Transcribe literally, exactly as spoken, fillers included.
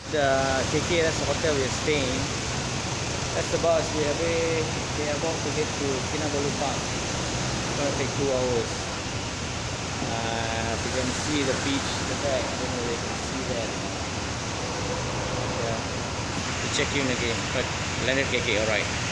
the K K, that's the hotel we're staying. That's the bus. We are way, we are about to get to Kinabalu Park. It's gonna take two hours. Uh, if you can see the beach in the back, I don't know if you can see that. Yeah. To check in again, but landed K K, alright.